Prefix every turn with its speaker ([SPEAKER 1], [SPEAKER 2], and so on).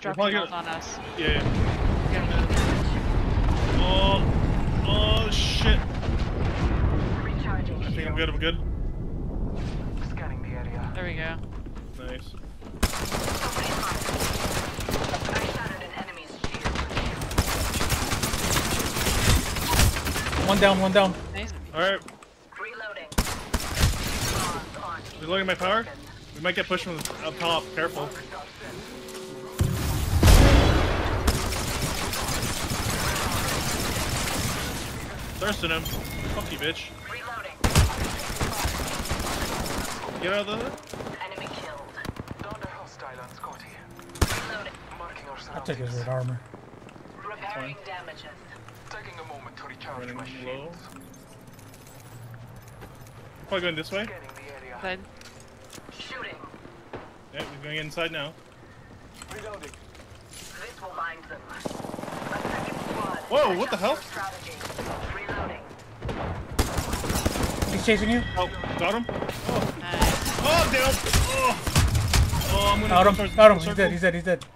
[SPEAKER 1] dropping off on us.
[SPEAKER 2] Yeah.
[SPEAKER 1] We gotta move.
[SPEAKER 2] Oh shit.
[SPEAKER 3] Recharging.
[SPEAKER 2] I think I'm good. I'm good.
[SPEAKER 3] Scanning the area.
[SPEAKER 1] There we go.
[SPEAKER 2] Nice.
[SPEAKER 3] I shattered an enemy's shield.
[SPEAKER 4] One down, one down.
[SPEAKER 1] Nice.
[SPEAKER 2] All right.
[SPEAKER 3] Reloading.
[SPEAKER 2] Reloading my power. We might get pushed from up top. Careful. Thirsting him. Fuck you, bitch.
[SPEAKER 3] Reloading.
[SPEAKER 2] Get out of the.
[SPEAKER 3] Enemy killed.
[SPEAKER 5] Down the hostile on Scotty.
[SPEAKER 3] Reloading.
[SPEAKER 5] Marking our
[SPEAKER 4] I'll take his
[SPEAKER 5] surroundings.
[SPEAKER 4] red armor.
[SPEAKER 3] Repairing damages.
[SPEAKER 5] Taking a moment to recharge
[SPEAKER 2] Running
[SPEAKER 5] my
[SPEAKER 2] low.
[SPEAKER 5] shields.
[SPEAKER 2] Probably going this way.
[SPEAKER 5] Scanning the area.
[SPEAKER 1] Side.
[SPEAKER 3] Shooting.
[SPEAKER 2] Yeah, we're going inside now.
[SPEAKER 5] Reloading.
[SPEAKER 3] This will bind them. A second squad.
[SPEAKER 2] Whoa, what the hell?
[SPEAKER 3] Strategy. Reloading.
[SPEAKER 4] He's chasing you.
[SPEAKER 2] Oh, got him.
[SPEAKER 1] Nice.
[SPEAKER 2] Oh, I'm down. Oh, I'm gonna
[SPEAKER 4] Got
[SPEAKER 2] go
[SPEAKER 4] him.
[SPEAKER 2] towards
[SPEAKER 4] Got him.
[SPEAKER 2] the
[SPEAKER 4] He's
[SPEAKER 2] circle.
[SPEAKER 4] dead. He's dead. He's dead.